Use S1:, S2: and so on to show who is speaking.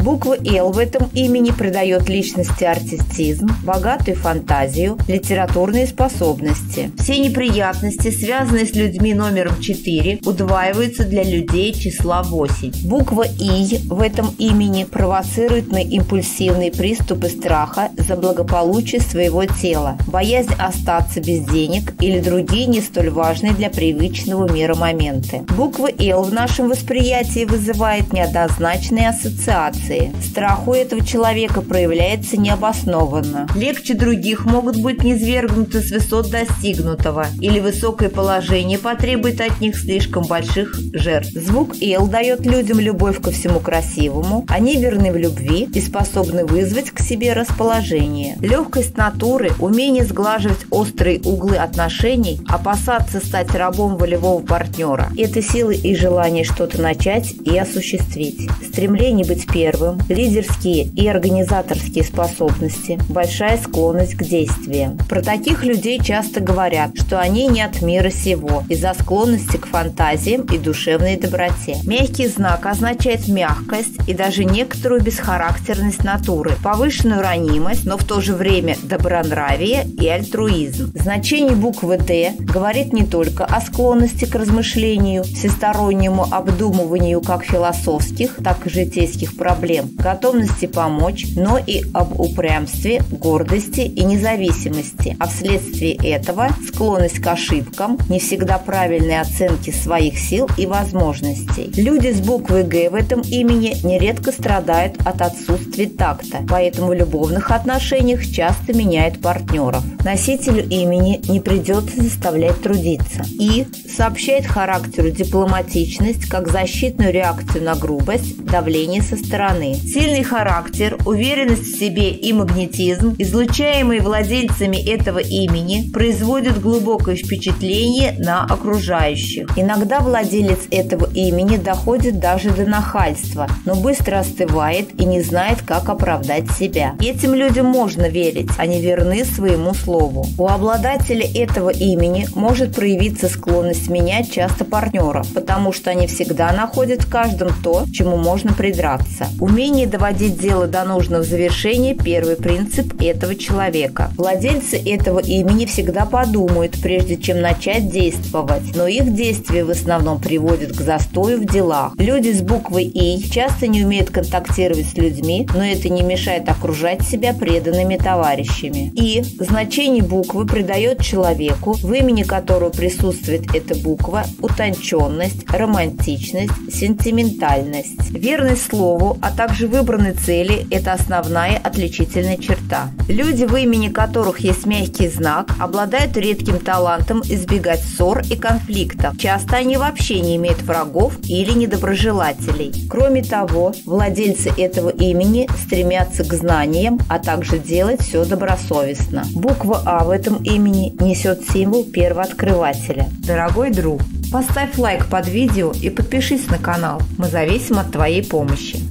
S1: Буква «Л» в этом имени придает личности артистизм, богатую фантазию, литературные способности. Все неприятности, связанные с людьми номером 4, удваиваются для людей числа 8. Буква «И» в этом имени провоцирует на импульсивные приступы страха за благополучие своего тела, боязнь остаться без денег или другие не столь важные для привычного мира моменты. Буква «Л» в нашем восприятии вызывает неоднозначные ассоциации. Страх у этого человека проявляется необоснованно. Легче других могут быть низвергнуты с высот достигнутого, или высокое положение потребует от них слишком больших жертв. Звук «Л» дает людям любовь ко всему красивому, они верны в любви и способны вызвать к себе расположение. Легкость натуры, умение сглаживать острые углы отношений, опасаться стать рабом волевого партнера – это силы и желание что-то начать и осуществить. Стремление быть первым, лидерские и организаторские способности, большая склонность к действиям. Про таких людей часто говорят, что они не от мира сего из-за склонности к фантазиям и душевной доброте. Мягкий знак означает мягкость и даже некоторую бесхарактерность натуры, повышенную ранимость, но в то же время добронравие и альтруизм. Значение буквы «Д» говорит не только о склонности к размышлению, всестороннему обдумыванию как философских, так и житейских проблем, готовности помочь, но и об упрямстве, гордости и независимости, а вследствие этого склонность к ошибкам, не всегда правильной оценки своих сил и возможностей. Люди с буквой «Г» в этом имени нередко страдают от отсутствия такта, поэтому в любовных отношениях часто меняют партнеров. Носителю имени не придется заставлять трудиться. И сообщает характеру дипломатичность как защитную реакцию на грубость, давление со стороны. Сильный характер, уверенность в себе и магнетизм, излучаемые владельцами этого имени, производят глубокое впечатление на окружающих. Иногда владелец этого имени доходит даже до нахальства, но быстро остывает и не знает, как оправдать себя. Этим людям можно верить, они верны своему слову. У обладателя этого имени может проявиться склонность менять часто партнеров, потому что они всегда находят в каждом то, чему можно придраться. Умение доводить дело до нужного завершения – первый принцип этого человека. Владельцы этого имени всегда подумают, прежде чем начать действовать, но их действия в основном приводят к застою в делах. Люди с буквой «И» часто не умеют контактировать с людьми, но это не мешает окружать себя преданными товарищами. «И» значение буквы придает человеку, в имени которого присутствует эта буква, утонченность, романтичность, сентиментальность. Верность слову, а также выбранной цели – это основная отличительная черта. Люди, в имени которых есть мягкий знак, обладают редким талантом избегать ссор и конфликтов. Часто они вообще не имеют врагов или недоброжелателей. Кроме того, владельцы этого имени стремятся к знаниям, а также делать все добросовестно. Буква «А» в этом имени несет символ первооткрывателя. Дорогой друг, поставь лайк под видео и подпишись на канал. Мы зависим от твоей помощи.